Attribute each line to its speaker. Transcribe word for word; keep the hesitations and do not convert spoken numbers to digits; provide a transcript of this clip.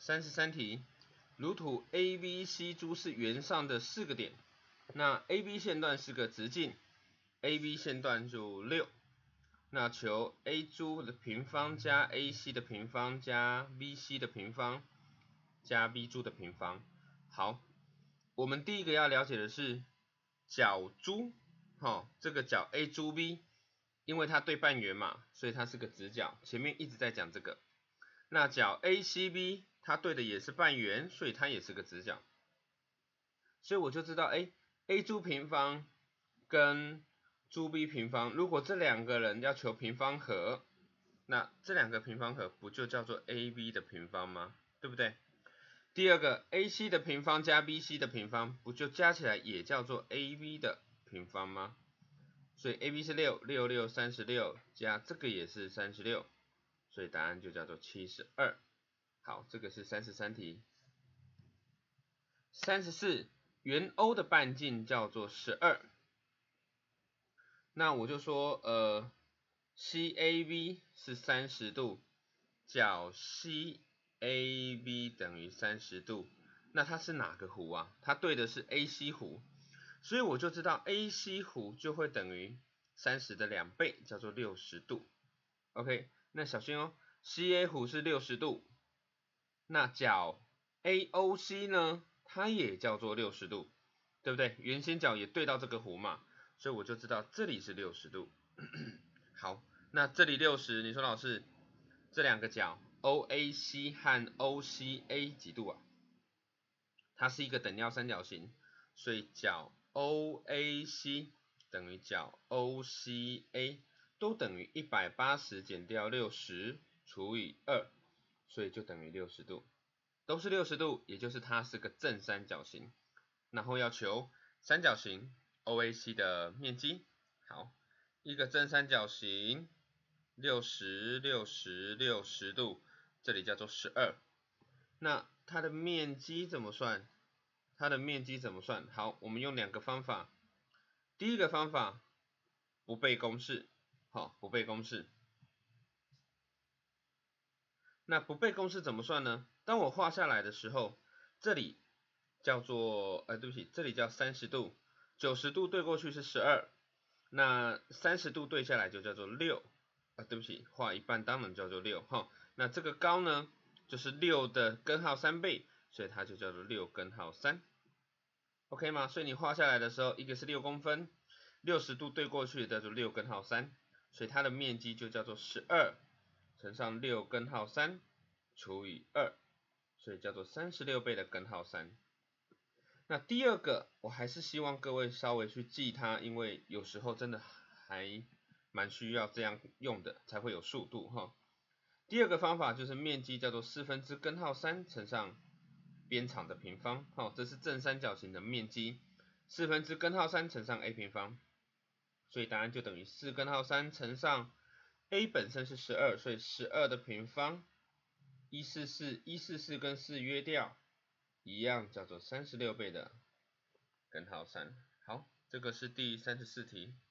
Speaker 1: 三十三题，如图 A、B、C 珠是圆上的四个点，那 A B 线段是个直径 ，A B 线段就六，那求 A 珠的平方加 A C 的平方加 B C 的平方加 B 珠的平方。好，我们第一个要了解的是角珠，好、哦，这个角 A 珠 B， 因为它对半圆嘛，所以它是个直角，前面一直在讲这个。那角 A C B 它对的也是半圆，所以它也是个直角。所以我就知道，哎 ，A 珠平方跟珠 B 平方，如果这两个人要求平方和，那这两个平方和不就叫做 A B 的平方吗？对不对？第二个 A C 的平方加 B C 的平方，不就加起来也叫做 A B 的平方吗？所以 A B 是六，六六三十六，加这个也是三十六，所以答案就叫做七十二。好，这个是三十三题。三十四，圆 O 的半径叫做十二。那我就说，呃 ，C A B 是三十度，角 C A B 等于三十度，那它是哪个弧啊？它对的是 A C 弧，所以我就知道 A C 弧就会等于三十的两倍，叫做六十度。OK， 那小心哦 ，C A 弧是六十度，那角 A O C 呢，它也叫做六十度，对不对？圆心角也对到这个弧嘛，所以我就知道这里是六十度。好，那这里六十，你说老师，这两个角 O A C 和 O C A 几度啊？它是一个等腰三角形，所以角 O A C 等于角 O C A 都等于一百八十减掉六十除以二，所以就等于六十度，都是六十度，也就是它是个正三角形。然后要求三角形 O A C 的面积，好，一个正三角形，六十、六十、六十度，这里叫做十二。那它的面积怎么算？它的面积怎么算？好，我们用两个方法。第一个方法，不背公式，好，不背公式。那不背公式怎么算呢？当我画下来的时候，这里叫做，呃，对不起，这里叫三十度，九十度对过去是十二，那三十度对下来就叫做六，啊，对不起，画一半当然叫做六，哈。那这个高呢，就是六的根号三倍，所以它就叫做六根号三。OK 吗？所以你画下来的时候，一个是六公分，六十度对过去叫做六根号三，所以它的面积就叫做十二乘上六根号三除以二，所以叫做三十六倍的根号三。那第二个，我还是希望各位稍微去记它，因为有时候真的还蛮需要这样用的，才会有速度哈。第二个方法就是面积叫做四分之根号三乘上边长的平方，好，这是正三角形的面积，四分之根号三乘上 a 平方，所以答案就等于四根号三乘上 a 本身是十二，所以十二的平方，一百四十四，一百四十四跟四约掉，一样叫做三十六倍的根号三。好，这个是第三十四题。